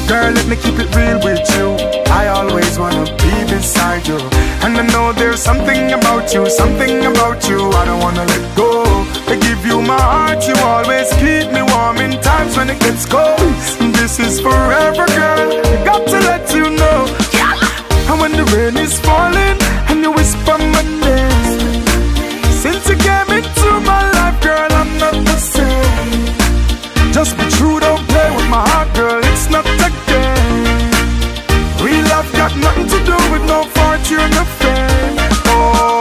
Girl, let me keep it real with you. I always wanna be beside you. And I know there's something about you, I don't wanna let go. I give you my heart, you always keep me warm in times when it gets cold. This is forever, girl, got to let you know. And when the rain is falling and you whisper my name, since you came into my life, girl, I'm not the same. Just be true, don't play with my heart, girl, it's not a game. Real love got nothing to do with no fortune or fame. Oh,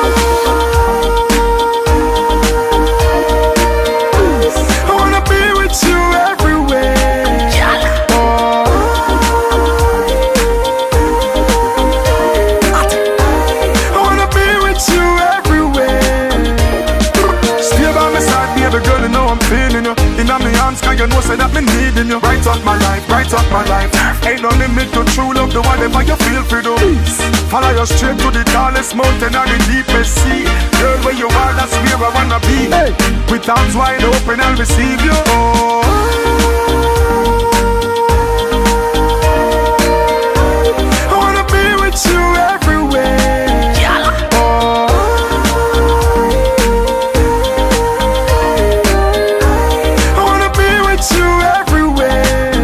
I wanna be with you everywhere. Oh, I wanna be with you everywhere. Stay by my side, baby girl, you know I'm feeling you. In my arms, cause you know say that me needing you. Bright up my life, bright up my life. Ain't no limit to true love, the whatever you feel free to. Follow you straight to the tallest mountain or the deepest sea. Girl, where you are, that's where I wanna be. Hey. With arms wide open, I'll receive you. Oh, I wanna be with you everywhere. Oh, I wanna be with you everywhere.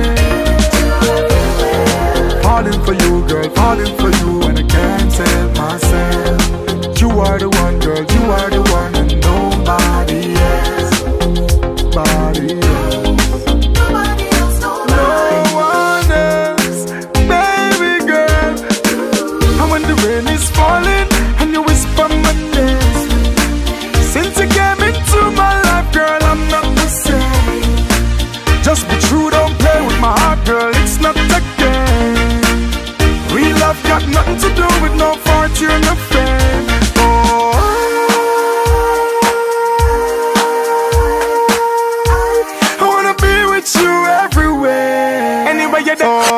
Falling for you, girl, falling for you, and I can't help myself. You are the one, girl, you are the one, and nobody else. Nobody else. No one else, baby girl. And when the rain is falling and you whisper my name, since you came into my life, girl, I'm not the same. Just be true, don't play with my heart, girl, it's not a game. Real love got nothing to do with no fortune or fame. Oh, I wanna be with you everywhere. Anywhere you're there.